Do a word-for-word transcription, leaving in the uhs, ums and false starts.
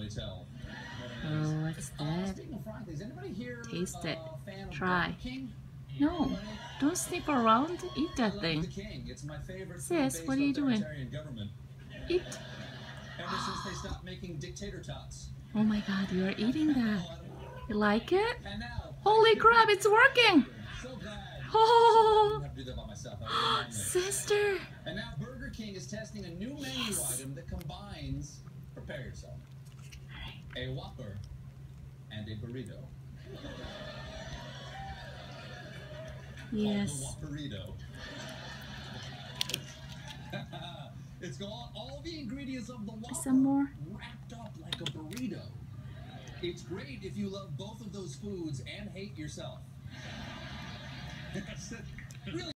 really tell. Oh, what's that? Speaking of fried things, anybody here Taste it. uh, fan of Try. Burger King? No, don't sniff around. Eat I that love thing. the King. It's my favorite Sis, food-based what are you doing? authoritarian government. Eat. Ever since they stopped making dictator tots. Oh my god, you're eating that. You like it? And now, Holy crap, it's working! so glad. Oh, I have to do that by myself. That was a sister. And now Burger King is testing a new menu Yes. item that combines, prepare yourself, a Whopper and a burrito. Yes. Called the Whopperito. It's got all the ingredients of the Whopper Some more? wrapped up like a burrito. It's great if you love both of those foods and hate yourself. Really